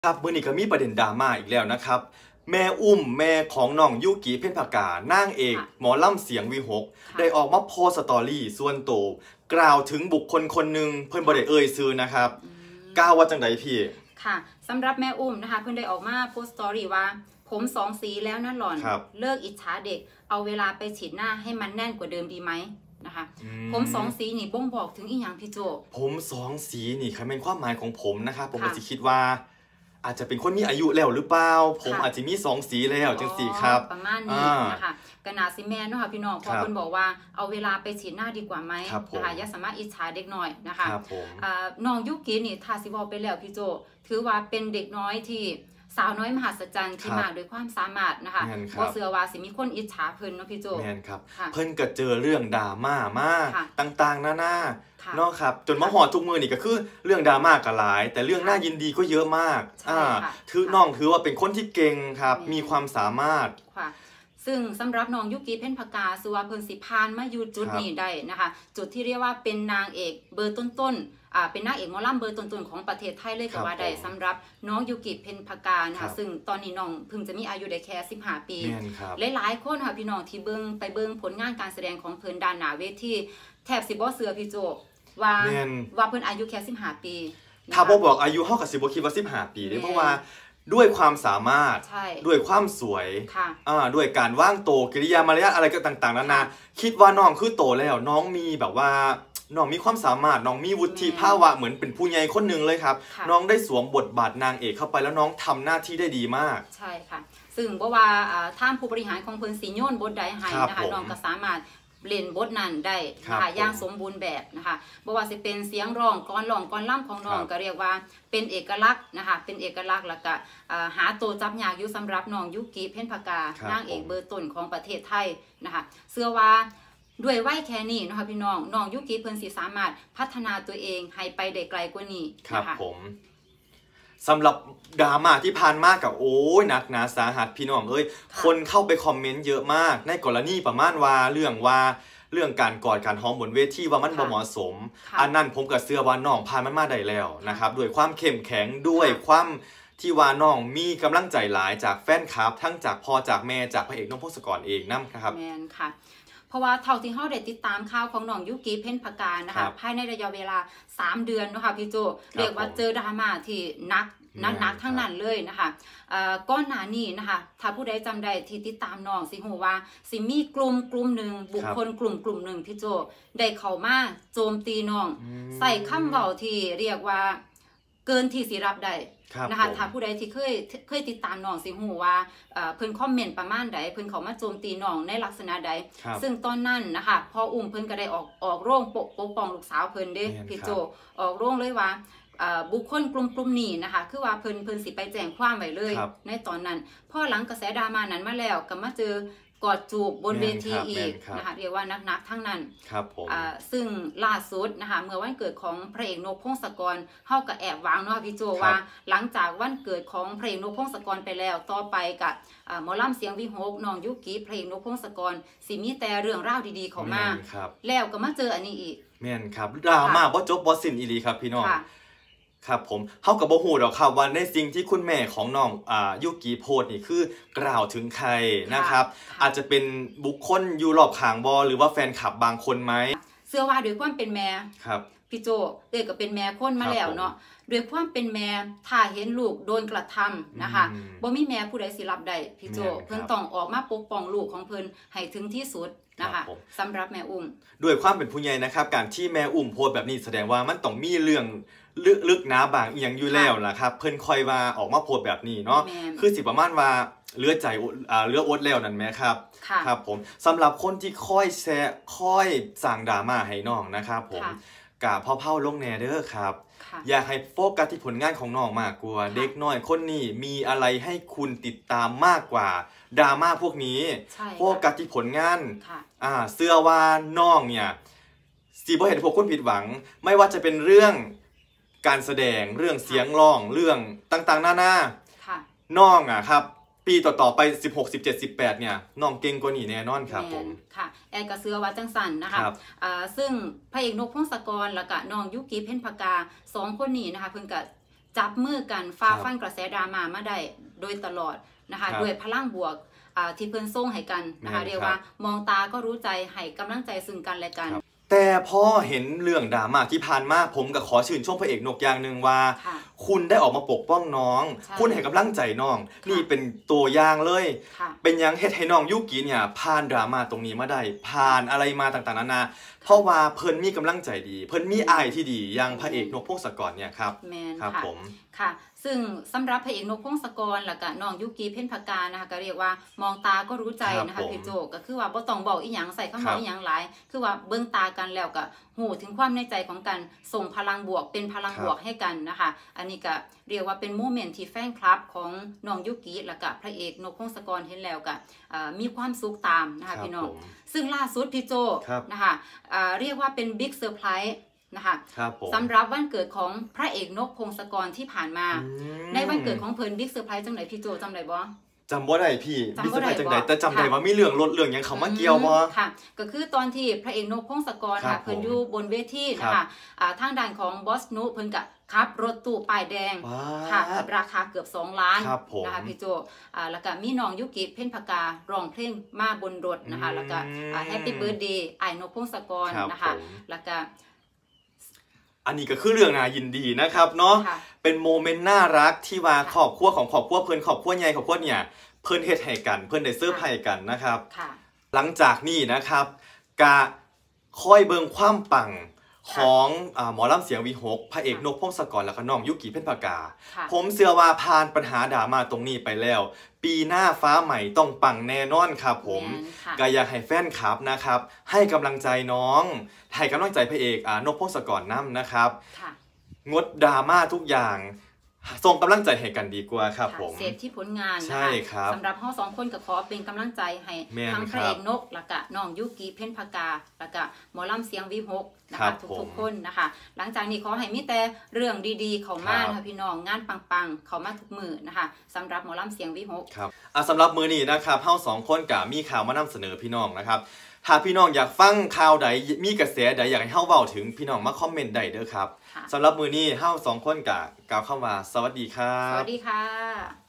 ครับมื้อนี้ก็มีประเด็นดราม่าอีกแล้วนะครับแม่อุ้มแม่ของน้องยุกิเพ็ญภากานางเอกหมอล่ำเสียงวีหกได้ออกมาโพสสตอรี่ส่วนตัวกล่าวถึงบุคคลคนหนึ่งเพิ่นบ่ได้เอ่ยชื่อนะครับกล่าวว่าจังไดพี่ค่ะสำหรับแม่อุ้มนะคะเพิ่นได้ออกมาโพสต์สตอรี่ว่าผมสองสีแล้วนะหล่อนเลิกอิจฉาเด็กเอาเวลาไปฉีดหน้าให้มันแน่นกว่าเดิมดีไหมนะคะผมสองสีนี่บ่งบอกถึงอีหยังพี่โจผมสองสีนี่ค่ะเป็นความหมายของผมนะครับผมอาจจะคิดว่าอาจจะเป็นคนมีอายุแล้วหรือเปล่าผมอาจจะมีสองสีแล้วจังสีครับประมาณนี้นะคะกนาซิแมนเนาะค่ะพี่น้องพอคนบอกว่าเอาเวลาไปฉีดหน้าดีกว่าไหมนะคะอย่าสามารถอิจฉาเด็กน้อยนะคะน้องยุกินี่ทาซิบอลไปแล้วพี่โจถือว่าเป็นเด็กน้อยที่สาวน้อยมหัศจรรย์ที่มาด้วยความสามารถนะคะบ่เสือว่าสิมีคนอิจฉาเพิ่นเนาะพี่โจแม่นครับเพิ่นก็เจอเรื่องดราม่ามากต่างๆนานาเนาะครับจนมาหอดทุกมือนี่ก็คือเรื่องดราม่าก็หลายแต่เรื่องน่ายินดีก็เยอะมากถือว่าเป็นคนที่เก่งครับมีความสามารถซึ่งสำหรับน้องยุกิเพ็ญภากาสุวาเพิ่นสิพานมาอยู่จุดนี้ได้นะคะจุดที่เรียกว่าเป็นนางเอกเบอร์ต้นเป็นนางเอกหมอลำเบอร์ต้นๆของประเทศไทยเลยก็ว่าได้สำหรับน้องยุกิเพ็ญภากานะคะซึ่งตอนนี้น้องเพิ่งจะมีอายุได้แค่15 ปีหลายๆคนค่ะพี่น้องที่เบิ่งผลงานการแสดงของเพิ่นด้านหน้าเวทีแทบสิบ่เสือพี่โจว่าเพิ่นอายุแค่15 ปีถ้าบอกอายุเฮาก็สิบ่คิดว่า15 ปีเด้เพราะว่าด้วยความสามารถด้วยความสวยด้วยการว่างโตกิริยามารยาทอะไรก็ต่างๆนานาคิดว่าน้องคือโตแล้วน้องมีแบบว่าน้องมีความสามารถน้องมีวุฒิภาวะเหมือนเป็นผู้ใหญ่คนหนึ่งเลยครับน้องได้สวมบทบาทนางเอกเข้าไปแล้วน้องทำหน้าที่ได้ดีมากใช่ค่ะซึ่งเพราะว่าท่านผู้บริหารของเพิ่นสีโยนบทใดให้นะคะน้องก็สามารถเล่นบทนั้นได้นะคะอย่างสมบูรณ์แบบนะคะบอกว่าจะเป็นเสียงร้องกลล่ำของน้องก็เรียกว่าเป็นเอกลักษณ์นะคะเป็นเอกลักษณ์แล้วก็หาตัวจับยากอยู่สำหรับน้องยุกิเพ็ญภากานางเอกเบอร์ต้นของประเทศไทยนะคะเชื่อว่าด้วยวัยแค่นี้นะคะพี่น้องยุกิเพิ่นสิสามารถพัฒนาตัวเองให้ไปได้ไกลกว่านี้นะคะผมสำหรับดราม่าที่ผ่านมากับโอ้ยหนักหนาสาหัสพี่น้องเอ้ยคนเข้าไปคอมเมนต์เยอะมากในกรณีประมาณว่าเรื่องการกอดการหอมบนเวทีว่ามันบ่เหมาะสมอันนั้นผมกับเสื้อว่าน้องผ่านมันมาได้แล้วนะครับด้วยความเข้มแข็งด้วยความที่ว่าน้องมีกำลังใจหลายจากแฟนคลับทั้งจากพ่อจากแม่จากพระเอกน้องพงศกรเองนะครับแม่นค่ะเพราะว่าเท่าที่เขาได้ติดตามข่าวของน้องยุกิเพ็ญภากานะคะภายในระยะเวลา3 เดือนนะคะพี่โจเรียกว่าเจอดราม่าที่หนักทั้งนั้นเลยนะคะก้อนหนานี้นะคะถ้าผู้ใดจำได้ที่ติดตามน้องสิหูว่าสิมีกลุ่มหนึ่งบุคคลกลุ่มหนึ่งพี่โจได้เข้ามาโจมตีน้องใส่คำเว้าที่เรียกว่าเกินที่สิรับได้นะคะถ้าผู้ใดที่เคยติดตามน้องสิหูว่าเพิ่นคอมเมนต์ประมาณใดเพิ่นเข้ามาโจมตีน้องในลักษณะใดซึ่งตอนนั้นนะคะพออุ้มเพิ่นก็ได้ออกโรงปกป้องลูกสาวเพิ่นเด้พี่โจออกโรงเลยว่าบุคคลกลุ่มนี้นะคะคือว่าเพิ่นสิไปแจ้งความไว้เลยในตอนนั้นพอหลังกระแสดราม่านั้นมาแล้วก็มาเจอกอดจูบบนเวทีอีกนะคะเรียกว่านักทั้งนั้นซึ่งล่าสุดนะคะเมื่อวันเกิดของพระเอกนกพงศกรเฮาก็แอบวางเนาะพี่โจว่าหลังจากวันเกิดของพระเอกนกพงศกรไปแล้วต่อไปกับหมอลำเสียงวิหกน้องยุกิพระเอกนกพงศกรสิมีแต่เรื่องราวดีๆเข้ามาแล้วก็มาเจออันนี้อีกแม่นครับดราม่าบ่จบบ่สิ้นอีหลีครับพี่น้องครับผมเฮากับบ่ฮู้ดอกครับว่าในสิ่งที่คุณแม่ของน้องยุกิโพสนี่คือกล่าวถึงใครนะครับอาจจะเป็นบุคคลอยู่รอบข้างบ่หรือว่าแฟนคลับบางคนไหมเสื้อว่าด้วยความเป็นแม่ครับพี่โจก็เป็นแม่คนมาแล้วเนาะด้วยความเป็นแม่ถ้าเห็นลูกโดนกระทำนะคะบ่มีแม่ผู้ใดสิรับได้พี่โจเพิ่นต้องออกมาปกป้องลูกของเพิ่นให้ถึงที่สุดนะคะสำหรับแม่อุ้มด้วยความเป็นผู้ใหญ่นะครับการที่แม่อุ้มโพสแบบนี้แสดงว่ามันต้องมีเรื่องลึกหนาบางอย่างอยู่แล้วล่ะครับเพิ่นค่อยว่าออกมาโพสแบบนี้เนาะคือสิประมาณว่าเลือดใจเลือดอดแล้วนั่นไหมครับครับผมสำหรับคนที่ค่อยแซะค่อยสั่งดราม่าให้น้องนะครับผมกะเผาลงแน่เด้อครับอยากให้โฟกัสที่ผลงานของน้องมากกว่าเด็กน้อยคนนี้มีอะไรให้คุณติดตามมากกว่าดราม่าพวกนี้โฟกัสที่ผลงานเสื้อว่าน้องเนี่ยสิบ่เห็นพวกคุณผิดหวังไม่ว่าจะเป็นเรื่องการแสดงเรื่องเสียงร้องเรื่องต่างๆนาน้องครับปีต่อไป16 17 18เนี่ยน้องเก่งกว่านี้แน่นอนครับผมค่ะแอร์กระเสือว่าจังสันนะคะซึ่งพระเอกนกพงศกรแล้วก็น้องยุกิเพ็ญภากา2 คนนี้นะคะเพิ่นก็จับมือกันฝ่าฟันกระแสดราม่ามาได้โดยตลอดนะคะด้วยพลังบวกที่เพิ่นส่งให้กันนะคะเรียกว่ามองตาก็รู้ใจให้กำลังใจซึ่งกันและกันแต่พอเห็นเรื่องดราม่าที่ผ่านมาผมก็ขอชื่นชมพระเอกนกอย่างหนึ่งว่าคุณได้ออกมาปกป้องน้องคุณให้กำลังใจน้องนี่เป็นตัวอย่างเลยเป็นยังเฮ็ดให้น้องยุกิเนี่ยผ่านดราม่าตรงนี้มาได้ผ่านอะไรมาต่างๆนานาเพราะว่าเพิ่นมีกำลังใจดีเพิ่นมีอายที่ดีอย่างพระเอกนกพงศกรเนี่ยครับครับผมค่ะซึ่งสำหรับพระเอกนกพงศกรแล้วก็น้องยุกิเพ็ญพกานะคะก็เรียกว่ามองตาก็รู้ใจนะคะพี่โจก็คือว่าบ่ต้องบอกอีหยังใส่คำบอกอีหยังหลายคือว่าเบิ่งตากันแล้วก็หูถึงความในใจของกันส่งพลังบวกเป็นพลังบวกให้กันนะคะอันนี้ก็เรียกว่าเป็นโมเมนต์ที่แฟนคลับของน้องยุกิแล้วก็พระเอกนกพงศกรเห็นแล้วก็มีความสุขตามนะคะพี่น้องซึ่งล่าสุดพี่โจนะคะเรียกว่าเป็นบิ๊กเซอร์ไพรส์นะคะสำหรับวันเกิดของพระเอกนกพงศกรที่ผ่านมาในวันเกิดของเพิ่นบิ๊กเซอร์ไพรส์จังไหนพี่โจจำได้บ่จำบ่ได้พี่บิ๊กเซอร์ไพรส์จังไดแต่จำได้ว่ามีเรื่องรถเรื่องยังเขามาเกี่ยวบ่ค่ะก็คือตอนที่พระเอกนกพงศกรค่ะเพิ่นอยู่บนเวทีนะคะทางด้านของบอสนุเพิ่นก็ขับรถตู้ป้ายแดงค่ะราคาเกือบ2 ล้านนะคะพี่โจแล้วก็มีน้องยุกิเพ็ญพการ้องเพลงมาบนรถนะคะแล้วก็แฮปปี้เบิร์ธเดย์ไอ้นกพงศกรนะคะแล้วก็อันนี้ก็คือเรื่องน่ายินดีนะครับเนาะเป็นโมเมนต์น่ารักที่ว่าครอบครัวของครอบครัวเพิ่นครอบครัวใหญ่ครอบครัวเนี่ยเพิ่นเฮ็ดให้กันเพิ่นได้เซอร์ไพรส์กันนะครับหลังจากนี้นะครับกะคอยเบิ่งความปังของหมอลำเสียงวีหกพระเอกนกพงศกรแล้วก็น้องยุกิเพ็ญพกาผมเชื่อว่าผ่านปัญหาดราม่าตรงนี้ไปแล้วปีหน้าฟ้าใหม่ต้องปังแน่นอนครับผมก็อยากให้แฟนคลับนะครับให้กำลังใจน้องให้กำลังใจพระเอกนกพงศกรนำนะครับงดดราม่าทุกอย่างส่งกำลังใจให้กันดีกว่าครับผมเสพที่ผลงานใช่ครับสำหรับเรา2 คนก็ขอเป็นกำลังใจให้ทั้งพระเอกนกแล้วก็น้องยุกิเพ็ญพกาแล้วก็หมอลำเสียงวีหกนะคะทุกๆคนนะคะหลังจากนี้ขอให้มีแต่เรื่องดีๆเข้ามานะคะพี่น้องงานปังๆเข้ามาทุกมื้อนะคะสำหรับหมอลำเสียงวีหกครับสำหรับมื้อนี้นะครับเรา2 คนก็มีข่าวมานำเสนอพี่น้องนะครับถ้าพี่น้องอยากฟังข่าวใดมีกระแสใดอยากให้เฮาเว้าถึงพี่น้องมาคอมเมนต์ได้เด้อครับสำหรับมื้อนี้เฮา2 คนก็กล่าวคำว่าสวัสดีครับสวัสดีค่ะ